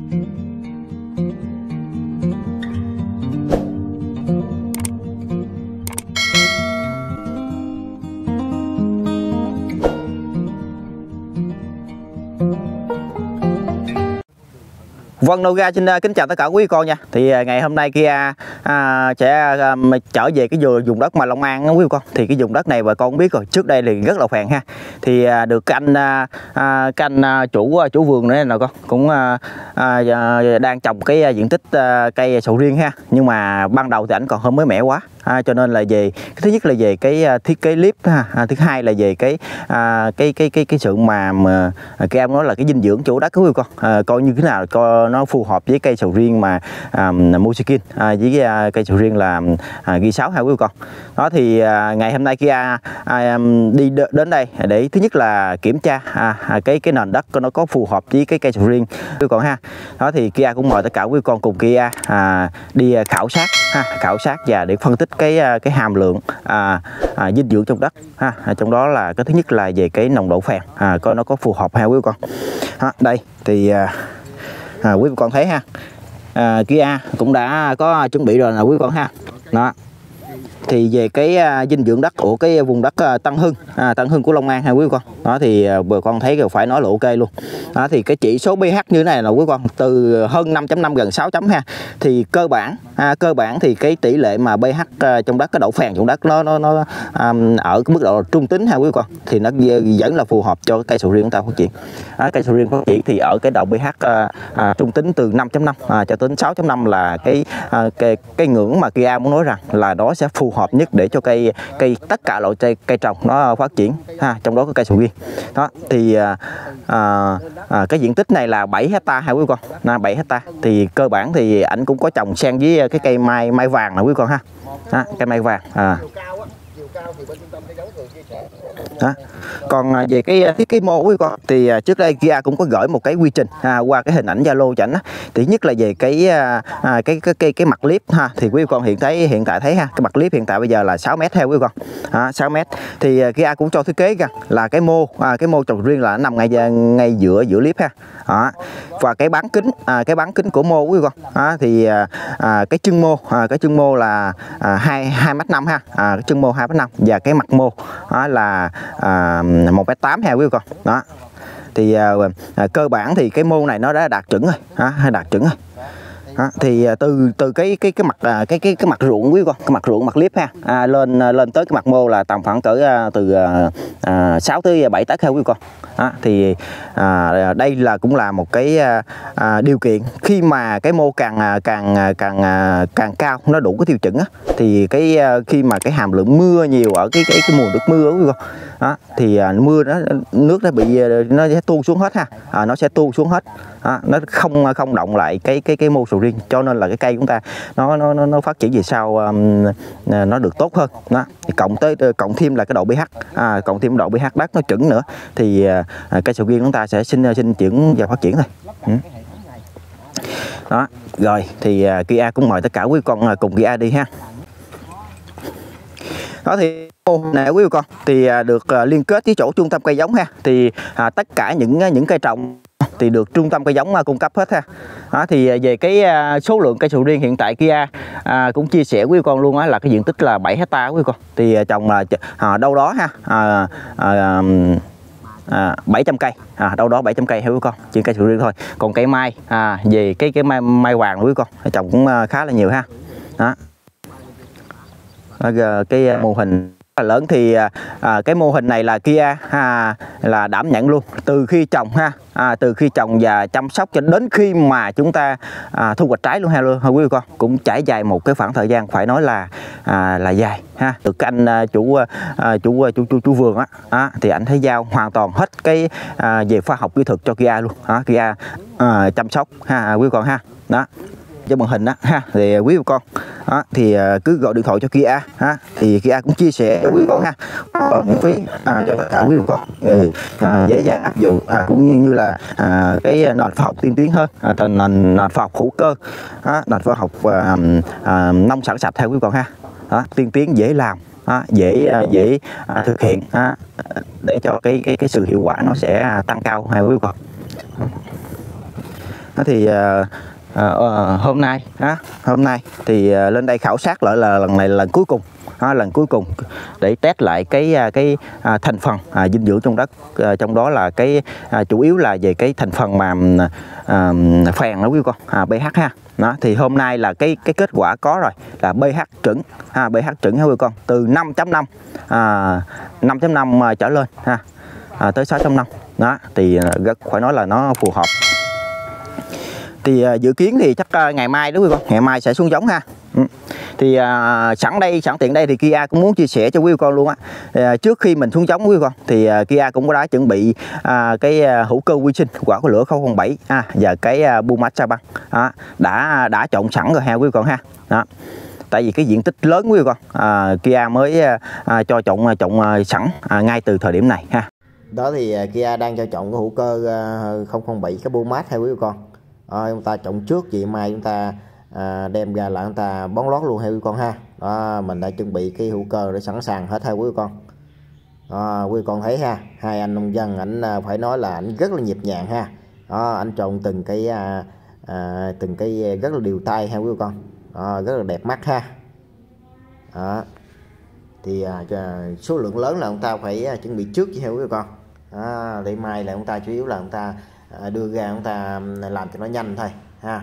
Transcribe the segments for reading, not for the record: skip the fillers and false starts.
Vâng, Noga xin kính chào tất cả quý con nha. Thì ngày hôm nay Kia sẽ trở về cái vùng đất mà Long An đó quý con. Thì cái vùng đất này bà con cũng biết rồi, trước đây thì rất là phèn ha. Thì được cái anh chủ vườn nữa nè con, cũng đang trồng cái diện tích cây sầu riêng ha. Nhưng mà ban đầu thì ảnh còn hơi mới mẻ quá. Cho nên là về thứ nhất là về cái thiết kế clip ha, thứ hai là về cái sự mà các em nói là cái dinh dưỡng chủ đất của con, coi như thế nào coi nó phù hợp với cây sầu riêng mà Mosekin với cây sầu riêng là G6 ha quý con. Đó thì ngày hôm nay Kia đi đến đây để thứ nhất là kiểm tra cái nền đất nó có phù hợp với cái cây sầu riêng quý con ha. Đó thì Kia cũng mời tất cả quý con cùng Kia đi khảo sát và để phân tích cái hàm lượng dinh dưỡng trong đất ha. Trong đó là cái thứ nhất là về cái nồng độ phèn coi nó có phù hợp ha quý con. Đây thì quý con thấy ha, Kia cũng đã có chuẩn bị rồi là quý con ha. Đó thì về cái dinh dưỡng đất của cái vùng đất Tân Hưng của Long An ha quý con. Đó thì bà con thấy phải nói là ok luôn. Đó thì cái chỉ số pH như thế này là quý con, từ hơn 5.5 gần 6 chấm ha. Thì cơ bản thì cái tỷ lệ mà pH trong đất, cái độ phèn trong đất nó ở cái mức độ trung tính ha quý con, thì nó vẫn là phù hợp cho cây sầu riêng chúng ta phát triển. Cây sầu riêng phát triển thì ở cái độ pH trung tính từ 5.5 cho đến 6.5 là cái ngưỡng mà Kia muốn nói rằng là nó sẽ phù hợp nhất để cho cây tất cả loại cây trồng nó phát triển ha, trong đó có cây sầu riêng. Đó thì cái diện tích này là 7 hecta ha quý con, 7 hecta. Thì cơ bản thì ảnh cũng có trồng xen với cái cây mai vàng nè quý con ha. Cây mai vàng Đó. Còn về cái thiết kế mô quý con thì trước đây Kia cũng có gửi một cái quy trình qua cái hình ảnh Zalo cho ảnh á. Thì nhất là về cái mặt clip ha, thì quý con hiện tại thấy ha, cái mặt clip hiện tại bây giờ là 6 m ha quý con. 6 m thì Kia cũng cho thiết kế rằng là cái mô trồng riêng là nó nằm ngay giữa clip ha. Và cái bán kính của mô quý con thì cái chân mô là 2,5 m ha, cái chân mô 2,5 m và cái mặt mô là 1,8 m ha quý con. Đó thì cơ bản thì cái mô này nó đã đạt chuẩn rồi, đạt chuẩn rồi. Thì từ cái mặt ruộng quý con, cái mặt ruộng mặt clip ha, lên tới cái mặt mô là tầm khoảng cỡ từ 6 tới 7 tấc ha quý con. Thì đây cũng là một cái điều kiện khi mà cái mô càng cao, nó đủ cái tiêu chuẩn thì khi mà cái hàm lượng mưa nhiều ở cái mùa nước mưa quý con, thì mưa nước nó sẽ tuôn xuống hết ha, nó sẽ tuôn xuống hết, nó không động lại cái mô sầu riêng, cho nên là cái cây chúng ta nó phát triển về sau nó được tốt hơn. Đó thì cộng thêm là cái độ pH, cộng thêm độ pH đất nó chuẩn nữa thì cây sầu riêng chúng ta sẽ sinh trưởng và phát triển thôi. Đó rồi thì Kia cũng mời tất cả quý con cùng Kia đi ha. Đó thì mô này quý con thì được liên kết với chỗ trung tâm cây giống ha. Thì tất cả những cây trồng thì được trung tâm cây giống cung cấp hết ha. Đó thì về cái số lượng cây sầu riêng hiện tại Kia cũng chia sẻ với con luôn là cái diện tích là 7 hecta quý con. Thì trồng đâu đó ha 700 cây, đâu đó 700 cây ha quý con, chỉ cây sầu riêng thôi. Còn cây mai về cái mai vàng quý con trồng cũng khá là nhiều ha. Đó. Cái mô hình lớn thì cái mô hình này là Kia là đảm nhận luôn từ khi trồng từ khi trồng và chăm sóc cho đến khi mà chúng ta thu hoạch trái luôn ha quý vị con, cũng trải dài một cái khoảng thời gian phải nói là dài ha. Được cái anh chủ vườn thì anh thấy giao hoàn toàn hết cái về khoa học kỹ thuật cho Kia luôn Kia chăm sóc ha quý vị con ha. Đó cho màn hình đó ha, thì quý vị con thì cứ gọi điện thoại cho Kia thì Kia cũng chia sẻ với quý vị con ha, miễn phí cho tất cả quý vị con, dễ dàng áp dụng, cũng như là cái nền khoa học tiên tiến hơn, nền khoa học hữu cơ, nền khoa học nông sản sạch theo quý vị con ha. Tiên tiến, dễ làm, dễ thực hiện để cho cái sự hiệu quả nó sẽ tăng cao hai quý vị con. Thì hôm nay thì lên đây khảo sát lại là lần này là lần cuối cùng, lần cuối cùng để test lại cái thành phần dinh dưỡng trong đất, trong đó là cái chủ yếu là về cái thành phần mà phèn đó quý con, pH ha. Đó, thì hôm nay là cái kết quả có rồi là pH chuẩn, pH chuẩn ha quý con, từ 5.5 5.5 trở lên ha, tới 6.5. Đó thì rất phải nói là nó phù hợp. Thì dự kiến thì chắc ngày mai đúng không con, ngày mai sẽ xuống giống ha. Thì sẵn tiện đây thì Kia cũng muốn chia sẻ cho quý con luôn á. Trước khi mình xuống giống quý con thì Kia cũng đã chuẩn bị cái hữu cơ vi sinh quả của lửa 007 và cái Bumax Sa Băng đã trộn sẵn rồi ha quý con ha. Đó. Tại vì cái diện tích lớn quý con, Kia mới cho trộn sẵn ngay từ thời điểm này ha. Đó thì Kia đang cho trộn cái hữu cơ 007 cái Bumax ha quý con. Chúng ta trộn trước vậy mai chúng ta đem ra là chúng ta bón lót luôn ha quý con ha. Đó, mình đã chuẩn bị cái hữu cơ để sẵn sàng hết ha quý con. Quý con thấy ha, hai anh nông dân ảnh phải nói là ảnh rất là nhịp nhàng ha. Đó, ảnh trộn từng cái rất là đều tay ha quý con. Rất là đẹp mắt ha. Đó. Thì số lượng lớn là chúng ta phải chuẩn bị trước ha quý con. Để mai là chúng ta chủ yếu là chúng ta đưa ra chúng ta làm cho nó nhanh thôi ha.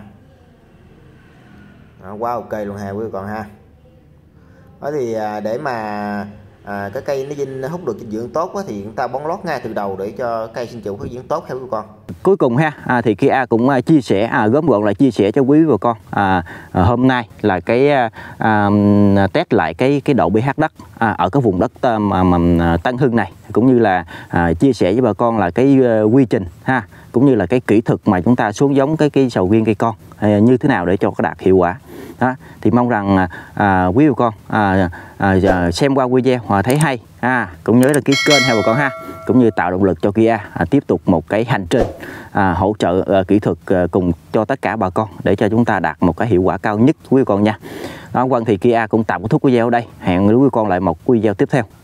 Quá ok luôn ha quý con ha. Đó thì để mà cái cây nó hút được dinh dưỡng tốt quá, thì chúng ta bón lót ngay từ đầu để cho cây sinh trưởng phát triển tốt ha quý con. Cuối cùng ha, thì Kia cũng chia sẻ gom gọn lại chia sẻ cho quý bà con hôm nay là cái test lại cái độ pH đất ở cái vùng đất mà Tân Hưng này, cũng như là chia sẻ với bà con là cái quy trình ha, cũng như là cái kỹ thuật mà chúng ta xuống giống cái sầu riêng cây con như thế nào để cho có đạt hiệu quả. Đó, thì mong rằng quý bà con xem qua video thấy hay cũng nhớ đăng ký kênh ha bà con ha, cũng như tạo động lực cho Kia tiếp tục một cái hành trình hỗ trợ kỹ thuật cùng cho tất cả bà con để cho chúng ta đạt một cái hiệu quả cao nhất quý bà con nha. Đó, Quang thì Kia cũng tạm kết thúc video ở đây, hẹn quý bà con lại một video tiếp theo.